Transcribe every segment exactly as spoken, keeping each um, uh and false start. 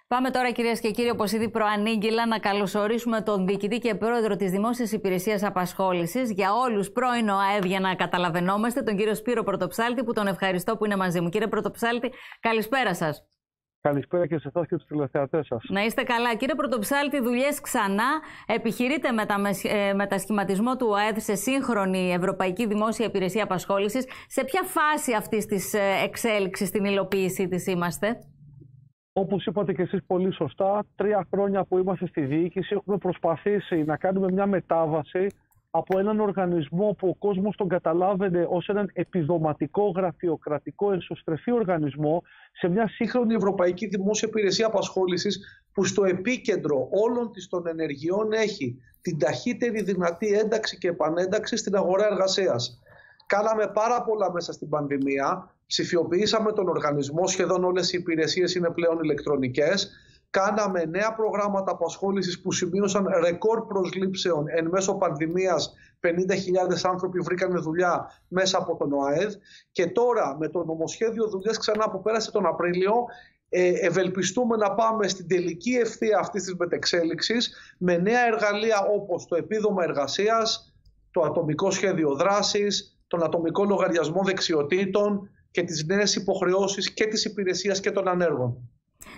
Πάμε τώρα, κυρίες και κύριοι, όπως ήδη προανήγγυλα, να καλωσορίσουμε τον διοικητή και πρόεδρο της Δημόσιας Υπηρεσίας Απασχόλησης, για όλους πρώην ΟΑΕΔ, για να καταλαβαίνόμαστε, τον κύριο Σπύρο Πρωτοψάλτη, που τον ευχαριστώ που είναι μαζί μου. Κύριε Πρωτοψάλτη, καλησπέρα σας. Καλησπέρα και σε εσάς και τους τηλεθεατές σας. Να είστε καλά. Κύριε Πρωτοψάλτη, δουλειές ξανά. Επιχειρείτε μετασχηματισμό του ΟΑΕΔ σε σύγχρονη Ευρωπαϊκή Δημόσια Υπηρεσία Απασχόλησης. Σε ποια φάση αυτής της εξέλιξης, στην υλοποίησή της είμαστε? Όπως είπατε και εσείς πολύ σωστά, τρία χρόνια που είμαστε στη διοίκηση έχουμε προσπαθήσει να κάνουμε μια μετάβαση από έναν οργανισμό που ο κόσμος τον καταλάβαινε ως έναν επιδοματικό, γραφειοκρατικό, ενσωστρεφή οργανισμό, σε μια σύγχρονη Ευρωπαϊκή Δημόσια Υπηρεσία Απασχόλησης που στο επίκεντρο όλων της των ενεργειών έχει την ταχύτερη δυνατή ένταξη και επανένταξη στην αγορά εργασίας. Κάναμε πάρα πολλά μέσα στην πανδημία, ψηφιοποιήσαμε τον οργανισμό, σχεδόν όλες οι υπηρεσίες είναι πλέον ηλεκτρονικές. Κάναμε νέα προγράμματα απασχόλησης που σημείωσαν ρεκόρ προσλήψεων εν μέσω πανδημίας. πενήντα χιλιάδες άνθρωποι βρήκαν δουλειά μέσα από τον ΟΑΕΔ. Και τώρα με το νομοσχέδιο δουλειάς ξανά που πέρασε τον Απρίλιο, ε, ευελπιστούμε να πάμε στην τελική ευθεία αυτής της μετεξέλιξης με νέα εργαλεία όπως το επίδομα εργασίας, το ατομικό σχέδιο δράσης, τον ατομικό λογαριασμό δεξιοτήτων και τις νέες υποχρεώσεις και της υπηρεσίας και των ανέργων.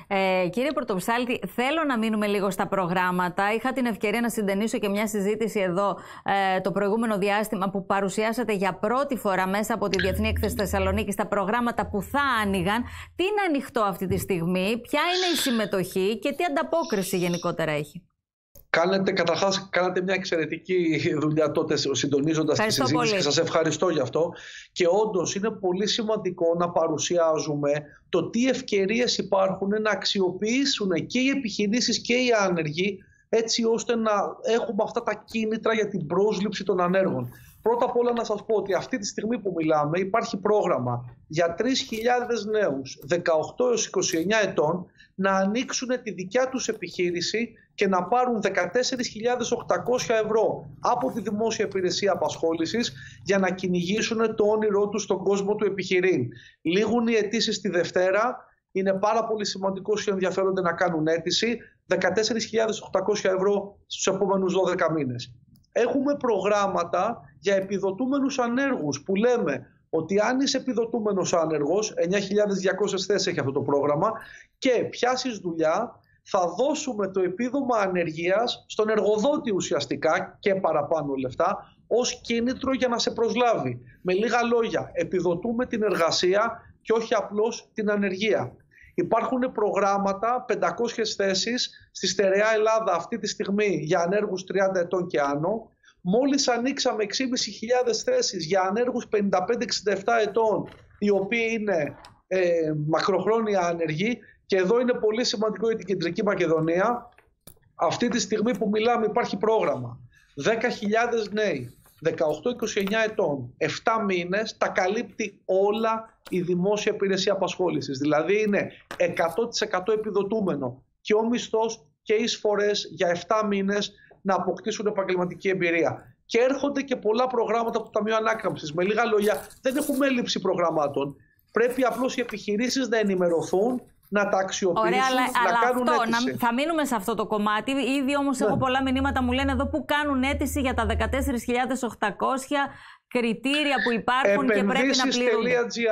Ε, κύριε Πρωτοψάλτη, θέλω να μείνουμε λίγο στα προγράμματα. Είχα την ευκαιρία να συντενίσω και μια συζήτηση εδώ ε, το προηγούμενο διάστημα που παρουσιάσατε για πρώτη φορά μέσα από τη Διεθνή Έκθεση Θεσσαλονίκη τα προγράμματα που θα άνοιγαν. Τι είναι ανοιχτό αυτή τη στιγμή, ποια είναι η συμμετοχή και τι ανταπόκριση γενικότερα έχει? Κάνετε, καταρχάς, κάνατε μια εξαιρετική δουλειά τότε συντονίζοντας τη συζήτηση πολύ. Και σας ευχαριστώ γι' αυτό. Και όντως είναι πολύ σημαντικό να παρουσιάζουμε το τι ευκαιρίες υπάρχουν να αξιοποιήσουν και οι επιχειρήσεις και οι άνεργοι, έτσι ώστε να έχουμε αυτά τα κίνητρα για την πρόσληψη των ανέργων. Πρώτα απ' όλα να σας πω ότι αυτή τη στιγμή που μιλάμε υπάρχει πρόγραμμα για τρεις χιλιάδες νέους δεκαοκτώ έως είκοσι εννέα ετών να ανοίξουν τη δικιά τους επιχείρηση και να πάρουν δεκατέσσερις χιλιάδες οκτακόσια ευρώ από τη Δημόσια Υπηρεσία Απασχόλησης για να κυνηγήσουν το όνειρό τους στον κόσμο του επιχειρήν. Λήγουν οι αιτήσεις τη Δευτέρα. Είναι πάρα πολύ σημαντικό όσοι ενδιαφέρονται να κάνουν αίτηση. δεκατέσσερις χιλιάδες οκτακόσια ευρώ στους επόμενους δώδεκα μήνες. Έχουμε προγράμματα για επιδοτούμενους ανέργους που λέμε ότι αν είσαι επιδοτούμενος άνεργος, εννιά χιλιάδες διακόσιες θέσεις έχει αυτό το πρόγραμμα, και πιάσεις δουλειά, θα δώσουμε το επίδομα ανεργίας στον εργοδότη ουσιαστικά και παραπάνω λεφτά ως κίνητρο για να σε προσλάβει. Με λίγα λόγια, επιδοτούμε την εργασία και όχι απλώς την ανεργία. Υπάρχουν προγράμματα, πεντακόσιες θέσεις στη στερεά Ελλάδα αυτή τη στιγμή για ανέργους τριάντα ετών και άνω. Μόλις ανοίξαμε έξι χιλιάδες πεντακόσιες θέσεις για ανέργους πενήντα πέντε εξήντα επτά ετών, οι οποίοι είναι ε, μακροχρόνια άνεργοι. Και εδώ είναι πολύ σημαντικό για την Κεντρική Μακεδονία. Αυτή τη στιγμή που μιλάμε υπάρχει πρόγραμμα. δέκα χιλιάδες νέοι, δεκαοκτώ είκοσι εννέα ετών, επτά μήνες, τα καλύπτει όλα η Δημόσια Υπηρεσία Απασχόλησης. Δηλαδή είναι εκατό τοις εκατό επιδοτούμενο και ο μισθός και οι εισφορές για επτά μήνες να αποκτήσουν επαγγελματική εμπειρία. Και έρχονται και πολλά προγράμματα από το Ταμείο Ανάκαμψης. Με λίγα λόγια, δεν έχουμε έλλειψη προγραμμάτων. Πρέπει απλώς οι επιχειρήσεις να ενημερωθούν, να τα αξιοποιήσουν. Ωραία, αλλά, να αλλά κάνουν αυτό, αίτηση. Να, θα μείνουμε σε αυτό το κομμάτι. Ήδη όμως ναι. έχω πολλά μηνύματα, μου λένε εδώ που κάνουν αίτηση για τα δεκατέσσερις χιλιάδες οκτακόσια κριτήρια που υπάρχουν και πρέπει να πληρούνται.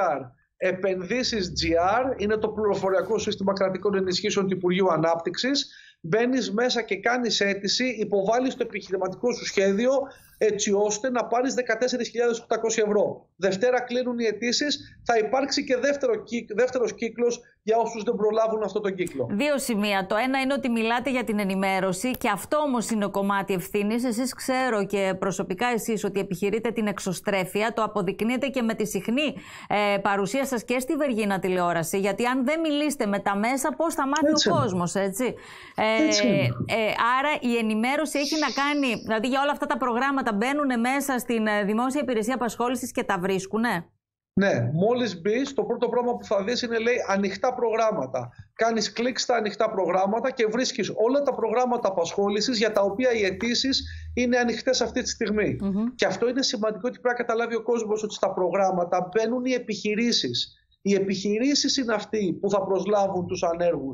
Επενδύσεις τζι αρ είναι το πληροφοριακό σύστημα κρατικών ενισχύσεων του Υπουργείου Ανάπτυξης. Μπαίνεις μέσα και κάνεις αίτηση, υποβάλλεις το επιχειρηματικό σου σχέδιο έτσι ώστε να πάρεις δεκατέσσερις χιλιάδες οκτακόσια ευρώ. Δευτέρα κλείνουν οι αιτήσεις, θα υπάρξει και δεύτερο, δεύτερος κύκλος για όσους δεν προλάβουν αυτό το κύκλο. Δύο σημεία. Το ένα είναι ότι μιλάτε για την ενημέρωση και αυτό όμως είναι κομμάτι ευθύνης. Εσείς ξέρω και προσωπικά εσείς ότι επιχειρείτε την εξωστρέφεια. Το αποδεικνύετε και με τη συχνή ε, παρουσία σας και στη Βεργίνα τηλεόραση. Γιατί αν δεν μιλήσετε με τα μέσα, πώς θα μάθει έτσι ο είναι. κόσμος, έτσι. Ε, έτσι ε, άρα η ενημέρωση έχει να κάνει, δηλαδή για όλα αυτά τα προγράμματα μπαίνουν μέσα στην Δημόσια Υπηρεσία Απασχόλησης και τα βρίσκουνε. Ναι, μόλις μπεις, το πρώτο πράγμα που θα δεις είναι, λέει, ανοιχτά προγράμματα. Κάνεις κλικ στα ανοιχτά προγράμματα και βρίσκεις όλα τα προγράμματα απασχόλησης για τα οποία οι αιτήσεις είναι ανοιχτές αυτή τη στιγμή. Mm-hmm. Και αυτό είναι σημαντικό, ότι πρέπει να καταλάβει ο κόσμος ότι στα προγράμματα μπαίνουν οι επιχειρήσεις. Οι επιχειρήσεις είναι αυτοί που θα προσλάβουν τους ανέργους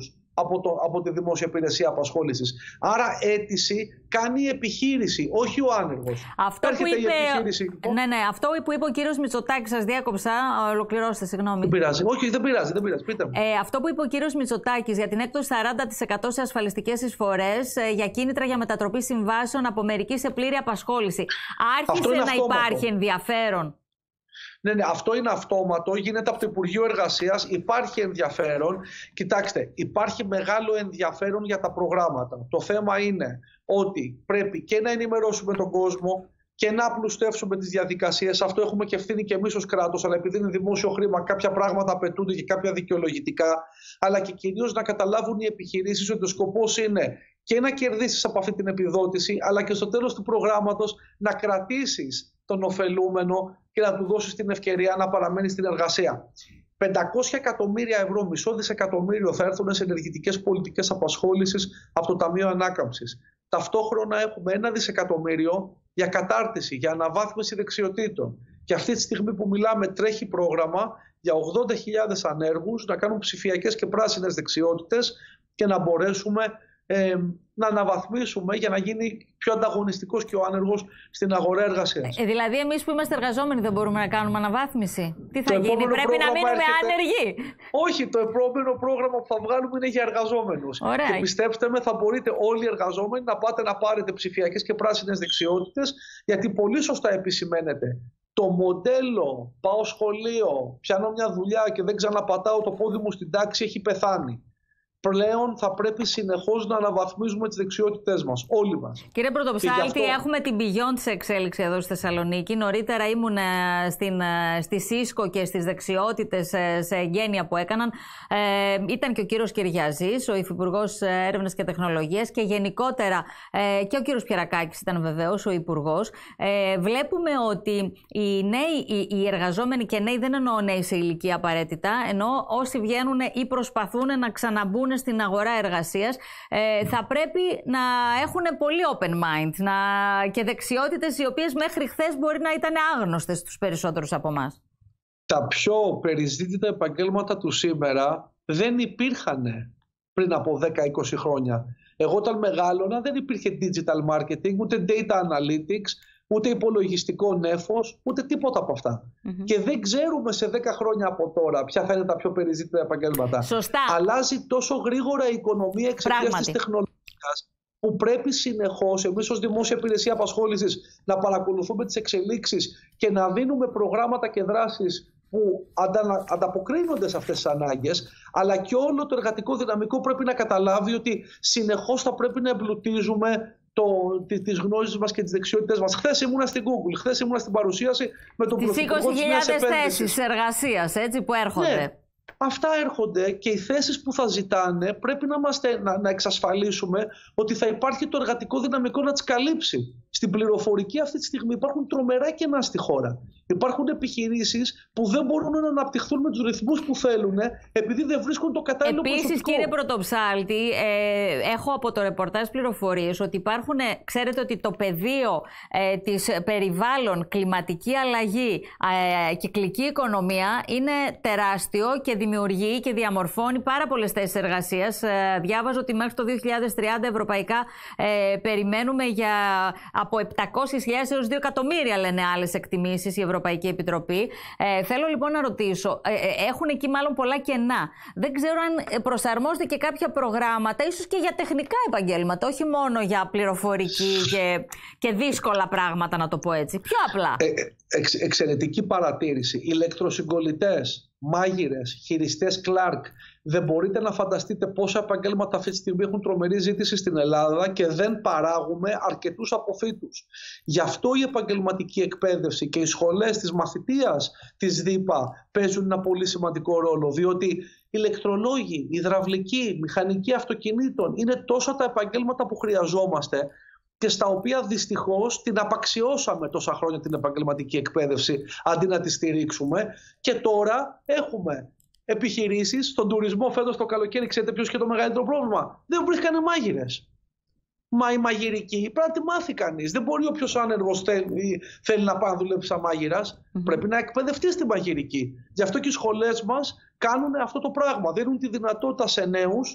από, το, από τη δημόσια υπηρεσία απασχόλησης. Άρα αίτηση κάνει η επιχείρηση, όχι ο άνεργος. Αυτό που είπε, λοιπόν. ναι, ναι, αυτό που είπε ο κύριος Μητσοτάκης, σας διάκοψα, ολοκληρώστε, συγγνώμη. Δεν πειράζει, όχι, δεν πειράζει, δεν πειράζει. Πείτε μου. Ε, αυτό που είπε ο κύριος Μητσοτάκης για την έκπτωση σαράντα τοις εκατό σε ασφαλιστικές εισφορές, ε, για κίνητρα για μετατροπή συμβάσεων από μερική σε πλήρη απασχόληση. Άρχισε να αυτόματο. Υπάρχει ενδιαφέρον. Ναι, ναι, αυτό είναι αυτόματο, γίνεται από το Υπουργείο Εργασίας, υπάρχει ενδιαφέρον. Κοιτάξτε, υπάρχει μεγάλο ενδιαφέρον για τα προγράμματα. Το θέμα είναι ότι πρέπει και να ενημερώσουμε τον κόσμο και να απλουστεύσουμε τις διαδικασίες. Αυτό έχουμε και ευθύνη και εμείς ως κράτος, αλλά επειδή είναι δημόσιο χρήμα, κάποια πράγματα απαιτούνται και κάποια δικαιολογητικά, αλλά και κυρίως να καταλάβουν οι επιχειρήσεις ότι ο σκοπός είναι και να κερδίσεις από αυτή την επιδότηση, αλλά και στο τέλος του προγράμματος να κρατήσεις τον ωφελούμενο και να του δώσεις την ευκαιρία να παραμένει στην εργασία. πεντακόσια εκατομμύρια ευρώ, μισό δισεκατομμύριο θα έρθουν σε ενεργητικές πολιτικές απασχόλησης από το Ταμείο Ανάκαμψης. Ταυτόχρονα έχουμε ένα δισεκατομμύριο για κατάρτιση, για αναβάθμιση δεξιοτήτων. Και αυτή τη στιγμή που μιλάμε τρέχει πρόγραμμα για ογδόντα χιλιάδες ανέργους να κάνουν ψηφιακές και πράσινες δεξιότητες και να μπορέσουμε ε, να αναβαθμίσουμε για να γίνει πιο ανταγωνιστικός και ο άνεργος στην αγορά εργασίας. Ε, δηλαδή εμείς που είμαστε εργαζόμενοι δεν μπορούμε να κάνουμε αναβάθμιση. Τι θα το γίνει, πρέπει να μείνουμε έρχεται... άνεργοι. Όχι, το επόμενο πρόγραμμα που θα βγάλουμε είναι για εργαζόμενους. Ωραία. Και πιστέψτε με, θα μπορείτε όλοι οι εργαζόμενοι να πάτε να πάρετε ψηφιακές και πράσινες δεξιότητες, γιατί πολύ σωστά επισημαίνεται. Το μοντέλο πάω σχολείο, πιάνω μια δουλειά και δεν ξαναπατάω το πόδι μου στην τάξη έχει πεθάνει. Πλέον θα πρέπει συνεχώς να αναβαθμίζουμε τις δεξιότητές μας, όλοι μας. Κύριε Πρωτοψάλτη, αυτό... έχουμε την πηγιόν της εξέλιξη εδώ στη Θεσσαλονίκη. Νωρίτερα ήμουν στην, στη ΣΥΣΚΟ και στις δεξιότητες σε εγγένεια που έκαναν. Ε, ήταν και ο κύριος Κυριαζής, ο Υφυπουργός Έρευνας και Τεχνολογίας, και γενικότερα ε, και ο κύριος Πιερακάκης ήταν βεβαίως ο Υπουργός. Ε, βλέπουμε ότι οι νέοι, οι, οι εργαζόμενοι και νέοι, δεν εννοώ νέοι σε ηλικία απαραίτητα, ενώ όσοι βγαίνουν ή προσπαθούν να ξαναμπούν στην αγορά εργασίας, ε, θα πρέπει να έχουν πολύ open mind να, και δεξιότητες οι οποίες μέχρι χθες μπορεί να ήταν άγνωστες στους περισσότερους από εμάς. Τα πιο περιζήτητα επαγγέλματα του σήμερα δεν υπήρχαν πριν από δέκα είκοσι χρόνια. Εγώ όταν μεγάλωνα δεν υπήρχε digital marketing, ούτε data analytics, ούτε υπολογιστικό νέφος, ούτε τίποτα από αυτά. Mm-hmm. Και δεν ξέρουμε σε δέκα χρόνια από τώρα ποια θα είναι τα πιο περιζήτητα επαγγέλματα. Σωστά. Αλλάζει τόσο γρήγορα η οικονομία εξαιτίας της τεχνολογίας, που πρέπει συνεχώς εμείς ως δημόσια υπηρεσία απασχόλησης να παρακολουθούμε τις εξελίξεις και να δίνουμε προγράμματα και δράσεις που αντα, ανταποκρίνονται σε αυτές τις ανάγκες, αλλά και όλο το εργατικό δυναμικό πρέπει να καταλάβει ότι συνεχώς θα πρέπει να εμπλουτίζουμε Το, τις γνώσεις μας και τις δεξιότητες μας. Χθες ήμουνα στην Google, χθες ήμουνα στην παρουσίαση με τον Πρωθυπουργό της Νέας Επένδυσης. είκοσι χιλιάδες θέσεις εργασίας, έτσι, που έρχονται. Ναι, αυτά έρχονται και οι θέσεις που θα ζητάνε πρέπει να, είμαστε, να, να εξασφαλίσουμε ότι θα υπάρχει το εργατικό δυναμικό να τις καλύψει. Στην πληροφορική αυτή τη στιγμή υπάρχουν τρομερά κενά στη χώρα. Υπάρχουν επιχειρήσεις που δεν μπορούν να αναπτυχθούν με τους ρυθμούς που θέλουν επειδή δεν βρίσκουν το κατάλληλο προσωπικό. Επίσης, κύριε Πρωτοψάλτη, ε, έχω από το ρεπορτάζ πληροφορίες ότι υπάρχουν, ξέρετε ότι το πεδίο ε, της περιβάλλον, κλιματική αλλαγή, ε, κυκλική οικονομία είναι τεράστιο και δημιουργεί και διαμορφώνει πάρα πολλές θέσεις εργασίας. Ε, διάβαζω ότι μέχρι το δύο χιλιάδες τριάντα ευρωπαϊκά ε, περιμένουμε για από επτακόσιες χιλιάδες έως δύο εκατομμύρια, λένε άλλες εκτιμήσεις, η Ευρωπαϊκή Επιτροπή. Ε, θέλω λοιπόν να ρωτήσω, ε, έχουν εκεί μάλλον πολλά κενά. Δεν ξέρω αν προσαρμόζεται και κάποια προγράμματα, ίσως και για τεχνικά επαγγέλματα, όχι μόνο για πληροφορική και, και δύσκολα πράγματα, να το πω έτσι. Πιο απλά. Ε, εξ, εξαιρετική παρατήρηση. Ηλεκτροσυγκολητές, μάγειρες, χειριστές Clark. Δεν μπορείτε να φανταστείτε πόσα επαγγέλματα αυτή τη στιγμή έχουν τρομερή ζήτηση στην Ελλάδα και δεν παράγουμε αρκετούς αποφύτους. Γι' αυτό η επαγγελματική εκπαίδευση και οι σχολές της μαθητείας της ΔΥΠΑ παίζουν ένα πολύ σημαντικό ρόλο, διότι ηλεκτρολόγοι, υδραυλικοί, μηχανικοί αυτοκινήτων είναι τόσα τα επαγγέλματα που χρειαζόμαστε και στα οποία δυστυχώς την απαξιώσαμε τόσα χρόνια την επαγγελματική εκπαίδευση αντί να τη στηρίξουμε, και τώρα έχουμε επιχειρήσεις στον τουρισμό. Φέτος το καλοκαίρι, ξέρετε ποιος είχε το μεγαλύτερο πρόβλημα? Δεν βρίσκανε μάγειρες. Μα η μαγειρική πρέπει να τη μάθει κανείς. Δεν μπορεί όποιος άνεργος θέλει, θέλει να πάει να δουλέψει σαν μάγειρας. Mm-hmm. Πρέπει να εκπαιδευτεί στη μαγειρική. Γι' αυτό και οι σχολές μας κάνουν αυτό το πράγμα. Δίνουν τη δυνατότητα σε νέους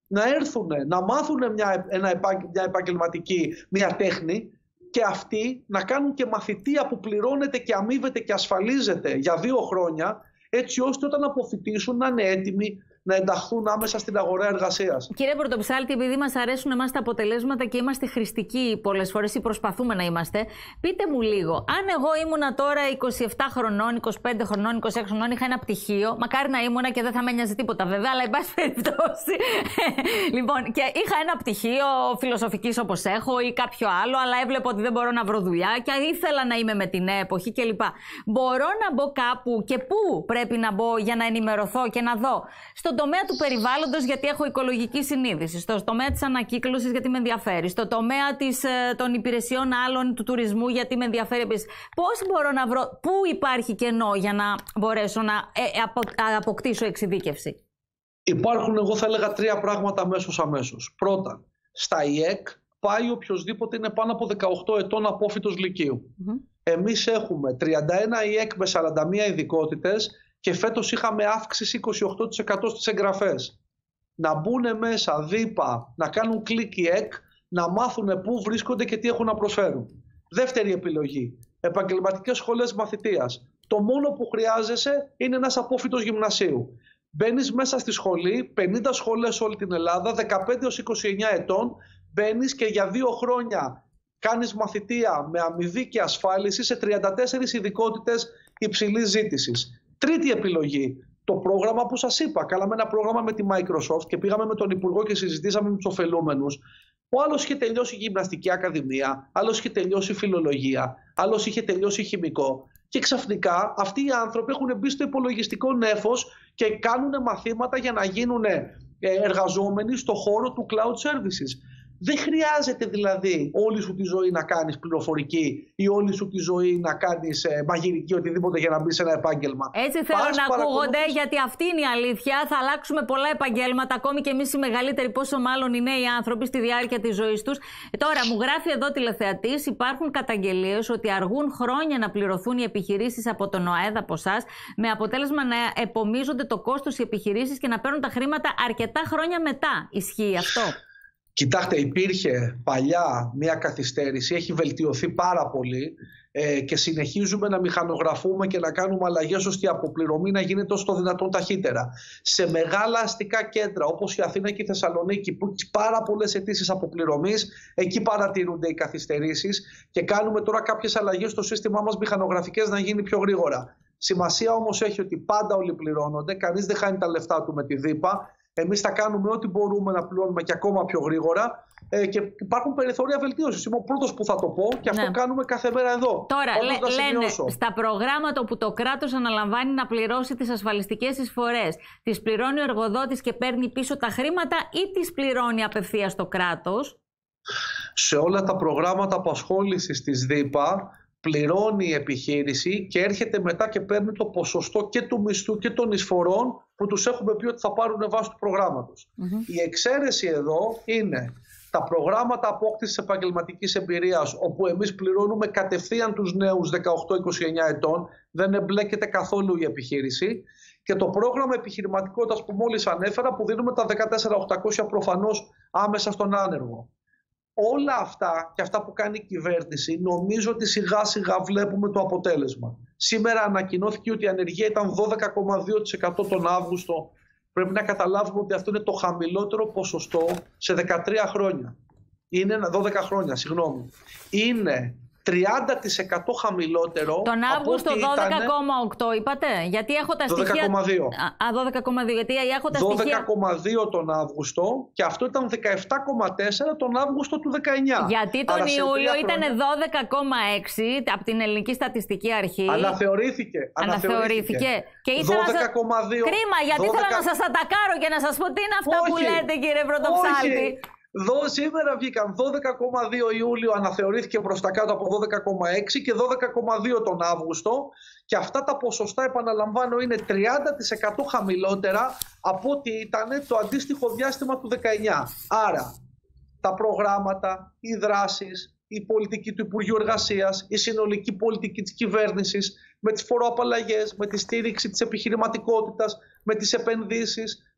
να έρθουν, να μάθουν μια, ένα, μια επαγγελματική, μια τέχνη, και αυτοί να κάνουν και μαθητεία που πληρώνεται και αμείβεται και ασφαλίζεται για δύο χρόνια, έτσι ώστε όταν αποφοιτήσουν να είναι έτοιμοι να ενταχθούν άμεσα στην αγορά εργασίας. Κύριε Πρωτοψάλτη, επειδή μας αρέσουν εμάς τα αποτελέσματα και είμαστε χρηστικοί πολλές φορές ή προσπαθούμε να είμαστε, πείτε μου λίγο, αν εγώ ήμουνα τώρα είκοσι επτά χρονών, είκοσι πέντε χρονών, είκοσι έξι χρονών, είχα ένα πτυχίο, μακάρι να ήμουνα και δεν θα με νοιάζει τίποτα βέβαια, αλλά εν πάση περιπτώσει. Λοιπόν, και είχα ένα πτυχίο φιλοσοφικής όπως έχω ή κάποιο άλλο, αλλά έβλεπα ότι δεν μπορώ να βρω δουλειά και ήθελα να είμαι με την εποχή κλπ. Μπορώ να μπω κάπου και πού πρέπει να μπω για να ενημερωθώ και να δω? Στον τομέα του περιβάλλοντος, γιατί έχω οικολογική συνείδηση. Στο τομέα της ανακύκλωσης, γιατί με ενδιαφέρει. Στο τομέα της, των υπηρεσιών άλλων, του τουρισμού, γιατί με ενδιαφέρει επίσης. Πώς μπορώ να βρω, πού υπάρχει κενό για να μπορέσω να ε, απο, αποκτήσω εξειδίκευση? Υπάρχουν, εγώ θα έλεγα, τρία πράγματα αμέσως αμέσως. Πρώτα, στα ι ε κ πάει οποιοσδήποτε είναι πάνω από δεκαοκτώ ετών απόφοιτος λυκείου. Mm-hmm. Εμείς έχουμε τριάντα ένα ι ε κ με σαράντα μία ειδικότητες και φέτος είχαμε αύξηση είκοσι οκτώ τοις εκατό στις εγγραφές. Να μπουν μέσα δίπα, να κάνουν κλικ ι ε κ, να μάθουν πού βρίσκονται και τι έχουν να προσφέρουν. Δεύτερη επιλογή, επαγγελματικές σχολές μαθητείας. Το μόνο που χρειάζεσαι είναι ένας απόφοιτος γυμνασίου. Μπαίνεις μέσα στη σχολή, πενήντα σχολές όλη την Ελλάδα, δεκαπέντε έως είκοσι εννέα ετών, μπαίνεις και για δύο χρόνια κάνεις μαθητεία με αμοιβή και ασφάλιση σε τριάντα τέσσερις ειδικότητες υψηλής ζήτησης. Τρίτη επιλογή, το πρόγραμμα που σας είπα. Κάναμε ένα πρόγραμμα με τη Microsoft και πήγαμε με τον Υπουργό και συζητήσαμε με τους ωφελούμενους. Ο άλλος είχε τελειώσει γυμναστική ακαδημία, άλλος είχε τελειώσει φιλολογία, άλλος είχε τελειώσει χημικό. Και ξαφνικά αυτοί οι άνθρωποι έχουν μπει στο υπολογιστικό νέφος και κάνουν μαθήματα για να γίνουν εργαζόμενοι στο χώρο του cloud services. Δεν χρειάζεται δηλαδή όλη σου τη ζωή να κάνεις πληροφορική ή όλη σου τη ζωή να κάνεις ε, μαγειρική, οτιδήποτε για να μπεις σε ένα επάγγελμα. Έτσι θέλω Πας να ακούγονται, γιατί αυτή είναι η αλήθεια. Θα αλλάξουμε πολλά επαγγέλματα, ακόμη και εμείς οι μεγαλύτεροι, πόσο μάλλον οι νέοι άνθρωποι στη διάρκεια της ζωής τους. Ε, τώρα, μου γράφει εδώ τηλεθεατής, υπάρχουν καταγγελίες ότι αργούν χρόνια να πληρωθούν οι επιχειρήσεις από τον ΟΑΕΔ, από εσάς, με αποτέλεσμα να επομίζονται το κόστος οι επιχειρήσεις και να παίρνουν τα χρήματα αρκετά χρόνια μετά. Ισχύει αυτό? Κοιτάξτε, υπήρχε παλιά μια καθυστέρηση, έχει βελτιωθεί πάρα πολύ ε, και συνεχίζουμε να μηχανογραφούμε και να κάνουμε αλλαγές ώστε η αποπληρωμή να γίνεται όσο το δυνατόν ταχύτερα. Σε μεγάλα αστικά κέντρα όπως η Αθήνα και η Θεσσαλονίκη, που έχει πάρα πολλές αιτήσεις αποπληρωμής, εκεί παρατηρούνται οι καθυστερήσεις και κάνουμε τώρα κάποιες αλλαγές στο σύστημά μας μηχανογραφικές να γίνει πιο γρήγορα. Σημασία όμως έχει ότι πάντα όλοι πληρώνονται, κανείς δεν χάνει τα λεφτά του με τη δίπα. Εμείς θα κάνουμε ό,τι μπορούμε να πληρώνουμε και ακόμα πιο γρήγορα ε, και υπάρχουν περιθώρια βελτίωσης. Είμαι ο πρώτος που θα το πω και αυτό ναι. κάνουμε κάθε μέρα εδώ. Τώρα, λέ, λένε στα προγράμματα όπου το κράτος αναλαμβάνει να πληρώσει τις ασφαλιστικές εισφορές, τις πληρώνει ο εργοδότης και παίρνει πίσω τα χρήματα ή τις πληρώνει απευθείας το κράτος? Σε όλα τα προγράμματα απασχόλησης της ΔΥΠΑ πληρώνει η επιχείρηση και έρχεται μετά και παίρνει το ποσοστό και του μισθού και των εισφορών που τους έχουμε πει ότι θα πάρουν βάσει του προγράμματος. Mm-hmm. Η εξαίρεση εδώ είναι τα προγράμματα απόκτησης επαγγελματικής εμπειρίας, όπου εμείς πληρώνουμε κατευθείαν τους νέους δεκαοκτώ με είκοσι εννέα ετών, δεν εμπλέκεται καθόλου η επιχείρηση, και το πρόγραμμα επιχειρηματικότητας που μόλις ανέφερα, που δίνουμε τα δεκατέσσερα χιλιάδες οκτακόσια προφανώς άμεσα στον άνεργο. Όλα αυτά και αυτά που κάνει η κυβέρνηση, νομίζω ότι σιγά σιγά βλέπουμε το αποτέλεσμα. Σήμερα ανακοινώθηκε ότι η ανεργία ήταν δώδεκα κόμμα δύο τοις εκατό τον Αύγουστο. Πρέπει να καταλάβουμε ότι αυτό είναι το χαμηλότερο ποσοστό σε δεκατρία χρόνια. Είναι δώδεκα χρόνια, συγγνώμη. Είναι τριάντα τοις εκατό χαμηλότερο. Τον Αύγουστο δώδεκα κόμμα οκτώ είπατε, γιατί έχω τα στοιχεία. δώδεκα κόμμα δύο. Α, δώδεκα κόμμα δύο, γιατί έχω τα στοιχεία. δώδεκα κόμμα δύο τον Αύγουστο και αυτό ήταν δεκαεπτά κόμμα τέσσερα τον Αύγουστο του δεκαεννιά. Γιατί τον Άρα Ιούλιο ήταν δώδεκα κόμμα έξι από την Ελληνική Στατιστική Αρχή. Αναθεωρήθηκε. Αναθεωρήθηκε. Και ήθελα δώδεκα κόμμα δύο. Σας... Κρίμα, γιατί δώδεκα... ήθελα να σας ατακάρω και να σας πω τι είναι αυτά Όχι. που λέτε, κύριε Πρωτοψάλτη. Εδώ σήμερα βγήκαν δώδεκα κόμμα δύο Ιούλιο, αναθεωρήθηκε προς τα κάτω από δώδεκα κόμμα έξι και δώδεκα κόμμα δύο τον Αύγουστο, και αυτά τα ποσοστά, επαναλαμβάνω, είναι τριάντα τοις εκατό χαμηλότερα από ό,τι ήταν το αντίστοιχο διάστημα του δεκαεννιά. Άρα τα προγράμματα, οι δράσεις, η πολιτική του Υπουργείου Εργασίας, η συνολική πολιτική της κυβέρνησης, με τις φοροαπαλλαγές, με τη στήριξη της επιχειρηματικότητας, με τις επενδύσεις,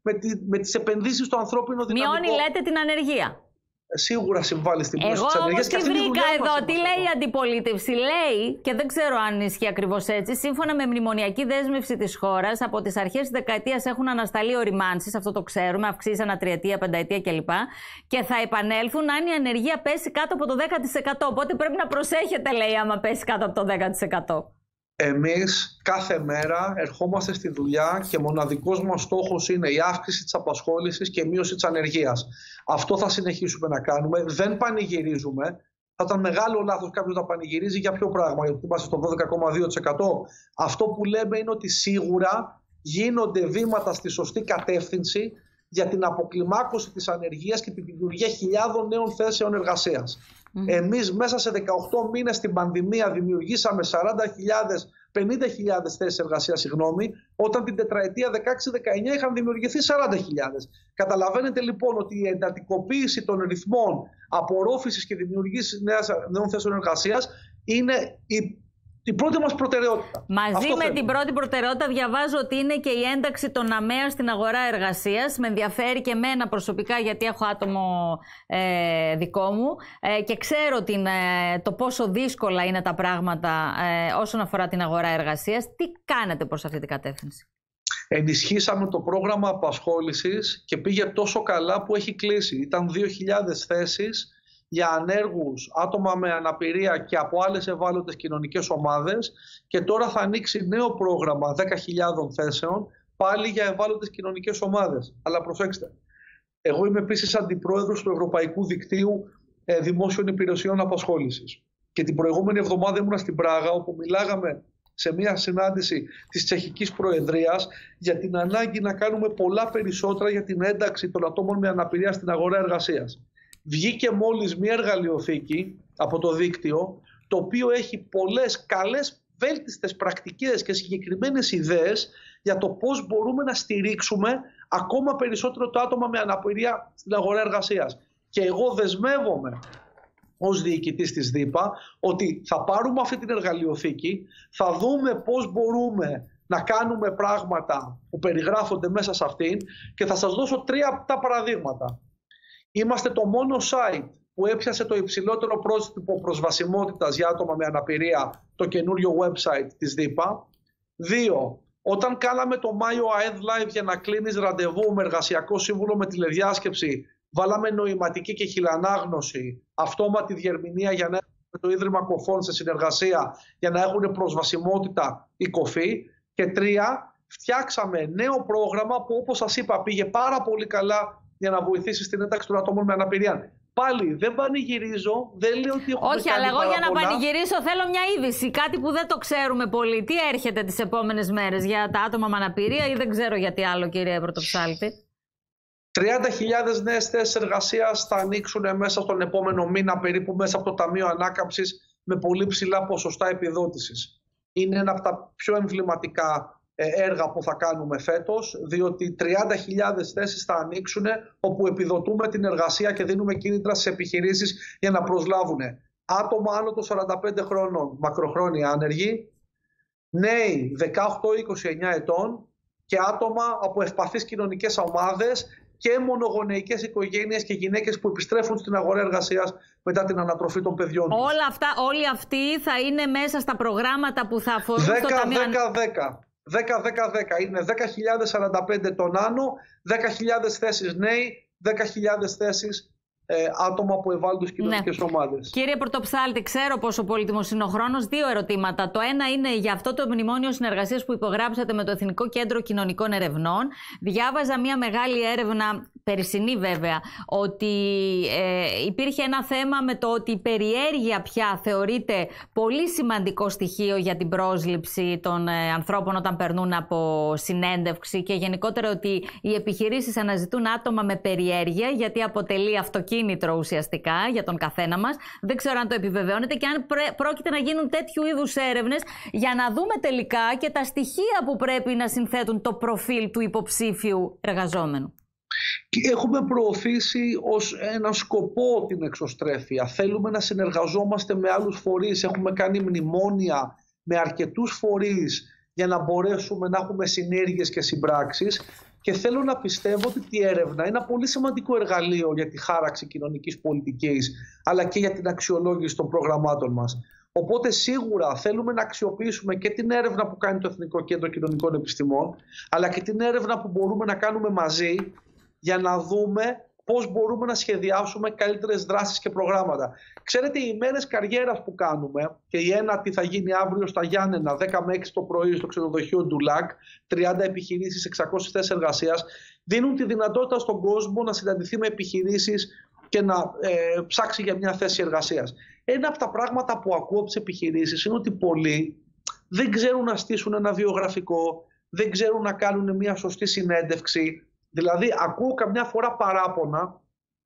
με, τη, με τις επενδύσεις στο ανθρώπινο δυναμικό. Μειώνει, λέτε, την ανεργία. Σίγουρα συμβάλλει στην πτώση της Εγώ ανεργίας. όμως τη βρήκα εδώ. Τι λέει η αντιπολίτευση? Λέει, και δεν ξέρω αν ισχύει ακριβώς έτσι, σύμφωνα με μνημονιακή δέσμευση της χώρας, από τις αρχές της δεκαετίας έχουν ανασταλεί οριμάνσεις, αυτό το ξέρουμε, αυξήσεις ανά τριετία, πενταετία κλπ. Και θα επανέλθουν αν η ανεργία πέσει κάτω από το δέκα τοις εκατό. Οπότε πρέπει να προσέχετε, λέει, άμα πέσει κάτω από το δέκα τοις εκατό. Εμείς κάθε μέρα ερχόμαστε στη δουλειά και μοναδικός μας στόχος είναι η αύξηση της απασχόλησης και η μείωση της ανεργίας. Αυτό θα συνεχίσουμε να κάνουμε. Δεν πανηγυρίζουμε. Θα ήταν μεγάλο λάθος κάποιος να πανηγυρίζει για ποιο πράγμα, γιατί είμαστε στο δώδεκα κόμμα δύο τοις εκατό. Αυτό που λέμε είναι ότι σίγουρα γίνονται βήματα στη σωστή κατεύθυνση για την αποκλιμάκωση της ανεργίας και την δημιουργία χιλιάδων νέων θέσεων εργασίας. Mm-hmm. Εμείς μέσα σε δεκαοκτώ μήνες στην πανδημία δημιουργήσαμε σαράντα χιλιάδες, πενήντα χιλιάδες θέσεις εργασίας, συγγνώμη, όταν την τετραετία δεκαέξι δεκαεννιά είχαν δημιουργηθεί σαράντα χιλιάδες. Καταλαβαίνετε λοιπόν ότι η εντατικοποίηση των ρυθμών απορρόφησης και δημιουργίας νέων θέσεων εργασίας είναι η η πρώτη μας προτεραιότητα. Μαζί Αυτό με θέλουμε. την πρώτη προτεραιότητα διαβάζω ότι είναι και η ένταξη των ΑΜΕΑ στην αγορά εργασίας. Με ενδιαφέρει και εμένα προσωπικά, γιατί έχω άτομο ε, δικό μου ε, και ξέρω την, ε, το πόσο δύσκολα είναι τα πράγματα ε, όσον αφορά την αγορά εργασίας. Τι κάνετε προς αυτή την κατεύθυνση? Ενισχύσαμε το πρόγραμμα απασχόλησης και πήγε τόσο καλά που έχει κλείσει. Ήταν δύο χιλιάδες θέσεις για ανέργους, άτομα με αναπηρία και από άλλες ευάλωτες κοινωνικές ομάδες, και τώρα θα ανοίξει νέο πρόγραμμα δέκα χιλιάδων θέσεων πάλι για ευάλωτες κοινωνικές ομάδες. Αλλά προσέξτε, εγώ είμαι επίσης αντιπρόεδρος του Ευρωπαϊκού Δικτύου ε, Δημόσιων Υπηρεσιών Απασχόλησης και την προηγούμενη εβδομάδα ήμουνα στην Πράγα, όπου μιλάγαμε σε μια συνάντηση της Τσεχικής Προεδρίας για την ανάγκη να κάνουμε πολλά περισσότερα για την ένταξη των ατόμων με αναπηρία στην αγορά εργασίας. Βγήκε μόλις μια εργαλειοθήκη από το δίκτυο, το οποίο έχει πολλές καλές βέλτιστες πρακτικές και συγκεκριμένες ιδέες για το πώς μπορούμε να στηρίξουμε ακόμα περισσότερο το άτομα με αναπηρία στην αγορά εργασίας. Και εγώ δεσμεύομαι ως διοικητής της ΔΥΠΑ ότι θα πάρουμε αυτή την εργαλειοθήκη, θα δούμε πώς μπορούμε να κάνουμε πράγματα που περιγράφονται μέσα σε αυτήν, και θα σας δώσω τρία από τα παραδείγματα. Είμαστε το μόνο site που έπιασε το υψηλότερο πρότυπο προσβασιμότητας για άτομα με αναπηρία, το καινούριο website της ΔΥΠΑ. Δύο, όταν κάναμε το Μάιο ΑΕΔ Live για να κλείνεις ραντεβού με εργασιακό σύμβουλο με τηλεδιάσκεψη, βάλαμε νοηματική και χιλανάγνωση, αυτόματη διερμηνία για να έχουμε το Ίδρυμα Κοφών σε συνεργασία για να έχουν προσβασιμότητα οι κοφοί. Και τρία, φτιάξαμε νέο πρόγραμμα που, όπως σας είπα, πήγε πάρα πολύ καλά για να βοηθήσει στην ένταξη των ατόμων με αναπηρία. Πάλι δεν πανηγυρίζω, δεν λέω ότι έχουμε Όχι, κάνει αλλά εγώ για να πολλά. πανηγυρίσω θέλω μια είδηση, κάτι που δεν το ξέρουμε πολύ. Τι έρχεται τις επόμενες μέρες για τα άτομα με αναπηρία ή δεν ξέρω γιατί άλλο, κύριε Πρωτοψάλτη? τριάντα χιλιάδες νέες θέσεις εργασίας θα ανοίξουν μέσα στον επόμενο μήνα, περίπου μέσα από το Ταμείο Ανάκαμψης, με πολύ ψηλά ποσοστά επιδότησης. Είναι ένα από τα πιο εμβληματικά έργα που θα κάνουμε φέτος, διότι τριάντα χιλιάδες θέσεις θα ανοίξουν, όπου επιδοτούμε την εργασία και δίνουμε κίνητρα στις επιχειρήσεις για να προσλάβουν άτομα άνω των σαράντα πέντε χρόνων μακροχρόνια άνεργοι, νέοι δεκαοκτώ με είκοσι εννιά ετών και άτομα από ευπαθείς κοινωνικές ομάδες και μονογονεϊκές οικογένειες και γυναίκες που επιστρέφουν στην αγορά εργασίας μετά την ανατροφή των παιδιών τους. Όλα αυτά, όλοι αυτοί θα είναι μέσα στα προγράμματα που θα αφορούν στο Ταμείο... δέκα δέκα δέκα δέκα δέκα είναι δέκα χιλιάδες σαράντα πέντε τον άνω, δέκα χιλιάδες θέσεις νέοι, δέκα χιλιάδες θέσεις ε, άτομα από ευάλωτες κοινωνικές ναι. ομάδες. Κύριε Πρωτοψάλτη, ξέρω πόσο πολύτιμος είναι ο χρόνος. Δύο ερωτήματα. Το ένα είναι για αυτό το μνημόνιο συνεργασίας που υπογράψατε με το Εθνικό Κέντρο Κοινωνικών Ερευνών. Διάβαζα μια μεγάλη έρευνα, περσινή βέβαια, ότι ε, υπήρχε ένα θέμα με το ότι η περιέργεια πια θεωρείται πολύ σημαντικό στοιχείο για την πρόσληψη των ε, ανθρώπων όταν περνούν από συνέντευξη, και γενικότερα ότι οι επιχειρήσεις αναζητούν άτομα με περιέργεια, γιατί αποτελεί αυτοκίνητο ουσιαστικά για τον καθένα μας. Δεν ξέρω αν το επιβεβαιώνετε και αν πρόκειται να γίνουν τέτοιου είδους έρευνες για να δούμε τελικά και τα στοιχεία που πρέπει να συνθέτουν το προφίλ του υποψήφιου εργαζόμενου. Έχουμε προωθήσει ως ένα σκοπό την εξωστρέφεια. Θέλουμε να συνεργαζόμαστε με άλλους φορείς. Έχουμε κάνει μνημόνια με αρκετούς φορείς για να μπορέσουμε να έχουμε συνέργειες και συμπράξεις. Και θέλω να πιστεύω ότι η έρευνα είναι ένα πολύ σημαντικό εργαλείο για τη χάραξη κοινωνικής πολιτικής, αλλά και για την αξιολόγηση των προγραμμάτων μας. Οπότε σίγουρα θέλουμε να αξιοποιήσουμε και την έρευνα που κάνει το Εθνικό Κέντρο Κοινωνικών Επιστημών, αλλά και την έρευνα που μπορούμε να κάνουμε μαζί για να δούμε πώς μπορούμε να σχεδιάσουμε καλύτερες δράσεις και προγράμματα. Ξέρετε, οι ημέρες καριέρας που κάνουμε, και η ένατη θα γίνει αύριο στα Γιάννενα, δέκα με έξι το πρωί στο ξενοδοχείο Ντουλάκ, τριάντα επιχειρήσεις, εξακόσιες θέσεις εργασίας, δίνουν τη δυνατότητα στον κόσμο να συναντηθεί με επιχειρήσεις και να ε, ψάξει για μια θέση εργασίας. Ένα από τα πράγματα που ακούω από τις επιχειρήσεις είναι ότι πολλοί δεν ξέρουν να στήσουν ένα βιογραφικό, δεν ξέρουν να κάνουν μια σωστή συνέντευξη. Δηλαδή, ακούω καμιά φορά παράπονα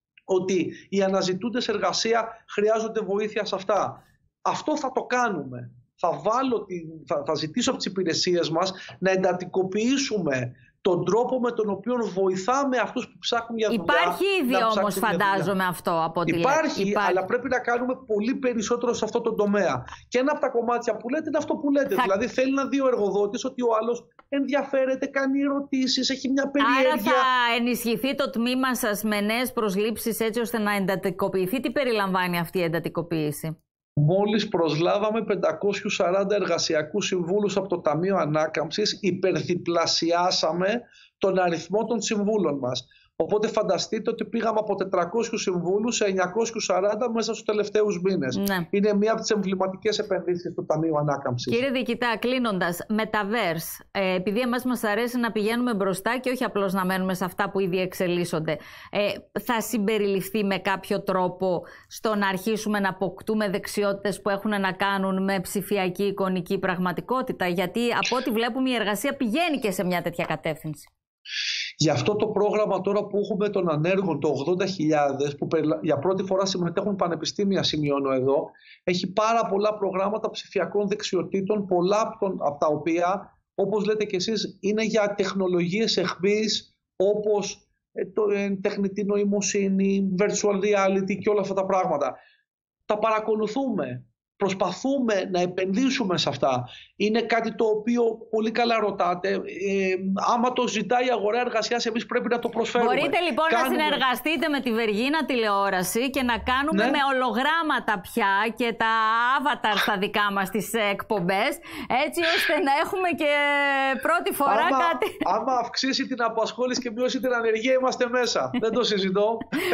ότι οι αναζητούντες εργασία χρειάζονται βοήθεια σε αυτά. Αυτό θα το κάνουμε. Θα, βάλω τη, θα, θα ζητήσω από τις υπηρεσίες μας να εντατικοποιήσουμε τον τρόπο με τον οποίο βοηθάμε αυτούς που ψάχνουν για δουλειά. Υπάρχει ήδη όμως, φαντάζομαι, αυτό από ό,τι λέτε. Υπάρχει, Υπάρχει, αλλά πρέπει να κάνουμε πολύ περισσότερο σε αυτό το τομέα. Και ένα από τα κομμάτια που λέτε είναι αυτό που λέτε. Θα... Δηλαδή, θέλει να δει ο εργοδότης ότι ο άλλος ενδιαφέρεται, κάνει ερωτήσεις, έχει μια περιέργεια. Άρα θα ενισχυθεί το τμήμα σας με νέες προσλήψεις έτσι ώστε να εντατικοποιηθεί. Τι περιλαμβάνει αυτή η εντατικοποίηση? Μόλις προσλάβαμε πεντακόσιους σαράντα εργασιακούς συμβούλους από το Ταμείο Ανάκαμψης, υπερδιπλασιάσαμε τον αριθμό των συμβούλων μας. Οπότε φανταστείτε ότι πήγαμε από τετρακόσιους συμβούλους σε εννιακόσιους σαράντα μέσα στους τελευταίους μήνες. Ναι. Είναι μία από τις εμβληματικές επενδύσεις του Ταμείου Ανάκαμψης. Κύριε Διοικητά, κλείνοντας, Metaverse, ε, επειδή εμάς μας αρέσει να πηγαίνουμε μπροστά και όχι απλώς να μένουμε σε αυτά που ήδη εξελίσσονται, ε, θα συμπεριληφθεί με κάποιο τρόπο στο να αρχίσουμε να αποκτούμε δεξιότητες που έχουν να κάνουν με ψηφιακή εικονική πραγματικότητα? Γιατί από ό,τι βλέπουμε η εργασία πηγαίνει και σε μια τέτοια κατεύθυνση. Γι' αυτό το πρόγραμμα τώρα που έχουμε των ανέργων, το ογδόντα χιλιάδες, που για πρώτη φορά συμμετέχουν πανεπιστήμια, σημειώνω εδώ, έχει πάρα πολλά προγράμματα ψηφιακών δεξιοτήτων, πολλά από τα οποία, όπως λέτε και εσείς, είναι για τεχνολογίες εχμής, όπως το, ε, τεχνητή νοημοσύνη, virtual reality και όλα αυτά τα πράγματα. Τα παρακολουθούμε. Προσπαθούμε να επενδύσουμε σε αυτά. Είναι κάτι το οποίο πολύ καλά ρωτάτε. Ε, άμα το ζητάει η αγορά εργασίας, εμείς πρέπει να το προσφέρουμε. Μπορείτε λοιπόν κάνουμε... να συνεργαστείτε με τη Βεργίνα τηλεόραση και να κάνουμε, ναι, με ολογράμματα πια και τα avatar στα δικά μας τις εκπομπές, έτσι ώστε να έχουμε και πρώτη φορά άμα, κάτι. Άμα αυξήσει την απασχόληση και μειώσει την ανεργία, είμαστε μέσα. Δεν το συζητώ.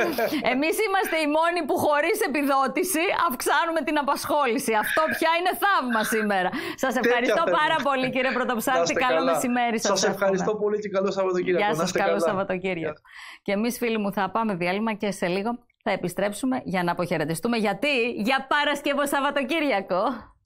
Εμείς είμαστε οι μόνοι που χωρίς επιδότηση αυξάνουμε την απασχόληση. Αυτό πια είναι θαύμα σήμερα. Σας ευχαριστώ πάρα πολύ, κύριε Πρωτοψάλτη. Καλό μεσημέρι σας. Σας ευχαριστώ πολύ και καλό Σαββατοκύριακο. Γεια σας, καλό Σαββατοκύριακο. Και εμείς, φίλοι μου, θα πάμε διάλειμμα και σε λίγο θα επιστρέψουμε για να αποχαιρετιστούμε. Γιατί για Παρασκευό Σαββατοκύριακο.